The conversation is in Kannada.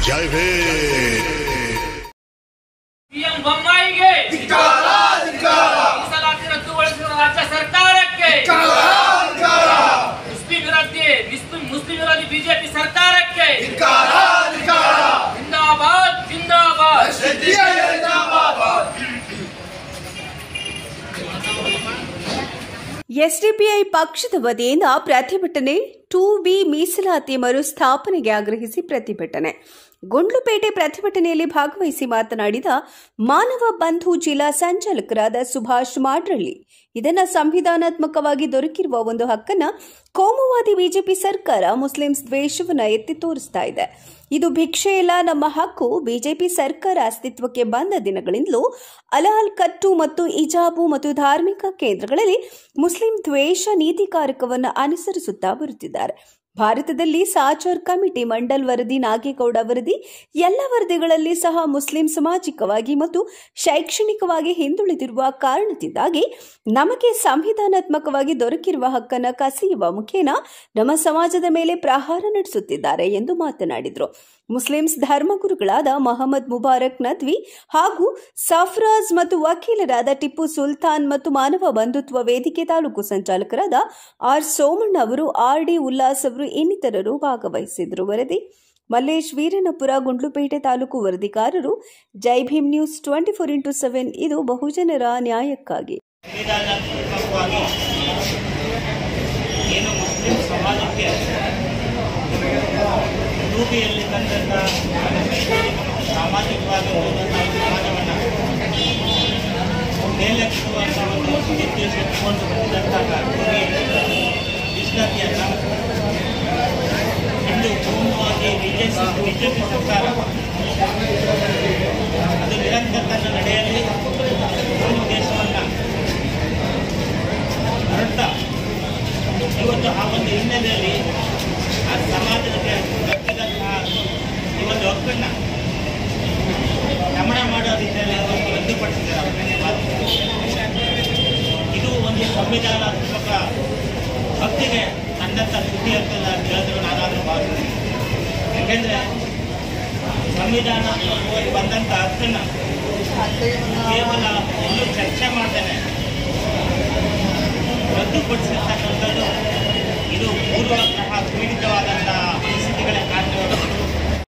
जय भीम। सीएम बम्माइगे ಮೀಸಲಾತಿ ರದ್ದುಗೊಳಿಸಿದ ರಾಜ್ಯ ಸರ್ಕಾರಕ್ಕೆ ಮುಸ್ಲಿಂ ವಿರೋಧಿ ಬಿಜೆಪಿ ಸರ್ಕಾರಕ್ಕೆ ಜಿಂದಾಬಾದ್ ಜಿಂದಾಬಾದ್. ಎಸ್ಡಿಪಿಐ ಪಕ್ಷದ ವತಿಯಿಂದ ಪ್ರತಿಭಟನೆ 2B ಮೀಸಲಾತಿ ಮರುಸ್ಥಾಪನೆಗೆ ಆಗ್ರಹಿಸಿ ಪ್ರತಿಭಟನೆ. ಗುಂಡ್ಲುಪೇಟೆ ಪ್ರತಿಭಟನೆಯಲ್ಲಿ ಭಾಗವಹಿಸಿ ಮಾತನಾಡಿದ ಮಾನವ ಬಂಧು ಜಿಲ್ಲಾ ಸಂಚಾಲಕರಾದ ಸುಭಾಷ್ ಮಾಡ್ರಳ್ಳಿ, ಇದನ್ನ ಸಂವಿಧಾನಾತ್ಮಕವಾಗಿ ದೊರಕಿರುವ ಒಂದು ಹಕ್ಕನ್ನ ಕೋಮುವಾದಿ ಬಿಜೆಪಿ ಸರ್ಕಾರ ಮುಸ್ಲಿಮ್ಸ್ ದ್ವೇಷವನ್ನ ಎತ್ತಿ ತೋರಿಸ್ತಾ ಇದೆ. ಇದು ಭಿಕ್ಷೆ ಇಲ್ಲ, ನಮ್ಮ ಹಕ್ಕು. ಬಿಜೆಪಿ ಸರ್ಕಾರ ಅಸ್ತಿತ್ವಕ್ಕೆ ಬಂದ ದಿನಗಳಿಂದಲೂ ಅಲಾಲ್ ಕಟ್ಟು ಮತ್ತು ಇಜಾಬು ಮತ್ತು ಧಾರ್ಮಿಕ ಕೇಂದ್ರಗಳಲ್ಲಿ ಮುಸ್ಲಿಂ ದ್ವೇಷ ನೀತಿಕಾರಕವನ್ನು ಅನುಸರಿಸುತ್ತಾ ಬರುತ್ತಿದ್ದಾರೆ. ಭಾರತದಲ್ಲಿ ಸಾಚರ್ ಕಮಿಟಿ, ಮಂಡಲ್ ವರದಿ, ನಾಗೇಗೌಡ ವರದಿ ಎಲ್ಲ ವರದಿಗಳಲ್ಲಿ ಸಹ ಮುಸ್ಲಿಂ ಸಾಮಾಜಿಕವಾಗಿ ಮತ್ತು ಶೈಕ್ಷಣಿಕವಾಗಿ ಹಿಂದುಳಿದಿರುವ ಕಾರಣದಿಂದಾಗಿ ನಮಗೆ ಸಂವಿಧಾನಾತ್ಮಕವಾಗಿ ದೊರಕಿರುವ ಹಕ್ಕನ್ನು ಕಸಿಯುವ ಮುಖೇನ ನಮ್ಮ ಸಮಾಜದ ಮೇಲೆ ಪ್ರಹಾರ ನಡೆಸುತ್ತಿದ್ದಾರೆ ಎಂದು ಮಾತನಾಡಿದರು. ಮುಸ್ಲಿಮ್ಸ್ ಧರ್ಮಗುರುಗಳಾದ ಮೊಹಮ್ಮದ್ ಮುಬಾರಕ್ ನದ್ವಿ ಹಾಗೂ ಸಫ್ರಾಜ್ ಮತ್ತು ವಕೀಲರಾದ ಟಿಪ್ಪು ಸುಲ್ತಾನ್ ಮತ್ತು ಮಾನವ ಬಂಧುತ್ವ ವೇದಿಕೆ ತಾಲೂಕು ಸಂಚಾಲಕರಾದ ಆರ್ ಸೋಮಣ್ಣ ಅವರು, ಆರ್ ಡಿ ಉಲ್ಲಾಸ್ ಅವರು ಇನ್ನಿತರರು ಭಾಗವಹಿಸಿದರು. ವರದಿ ಮಲ್ಲೇಶ್ ವೀರನಪುರ, ಗುಂಡ್ಲುಪೇಟೆ ತಾಲೂಕು ವರದಿಗಾರರು ಜೈ ಭೀಮ್ ನ್ಯೂಸ್ 24x7. ಇದು ಬಹುಜನರ ನ್ಯಾಯಕ್ಕಾಗಿ. ರೂಪಿಯಲ್ಲಿ ತಂದಂಥ ಸಾಮಾಜಿಕವಾಗಿ ಸಮಾಜವನ್ನು ಮೇಲೆತ್ತುವಂಥ ಒಂದು ನಿರ್ದೇಶಿಸಿಕೊಂಡು ಬಂದಂತಹ ಮೀಸಲಾತಿಯನ್ನು ಇಂದು ಪೂರ್ಣವಾಗಿ ಬಿಜೆಪಿ ಸರ್ಕಾರ ಅದು ನಿರಂತರ ನಡೆಯಲಿ ದೇಶವನ್ನು ಹೊರಟ ಇವತ್ತು ಆ ಒಂದು ಹಿನ್ನೆಲೆಯಲ್ಲಿ ಆ ಸಮಾಜಕ್ಕೆ ದಕ್ಕಿದಂತಹ ಈ ಒಂದು ಹಕ್ಕನ್ನು ಗಮನ ಮಾಡೋ ರೀತಿಯಲ್ಲಿ ರದ್ದುಪಡಿಸಿದ್ದಾರೆ. ಇದು ಒಂದು ಸಂವಿಧಾನಾತ್ಮಕ ಹಕ್ಕಿಗೆ ತಂದಂಥ ಸ್ಥಿತಿ ಅಂತ ಹೇಳಿದ್ರು ನಾನಾದರೂ ಭಾವಿಸ್ತೀನಿ. ಯಾಕೆಂದರೆ ಸಂವಿಧಾನಾತ್ಮಕವಾಗಿ ಬಂದಂಥ ಹಕ್ಕನ್ನು ಕೇವಲ ಎಲ್ಲೂ ಚರ್ಚೆ ಮಾಡ್ತೇನೆ ರದ್ದುಪಡಿಸಿರ್ತಕ್ಕಂಥದ್ದು ಇದು ಪೂರ್ವಗ್ರಹ ಪೀಡಿತವಾದಂತಹ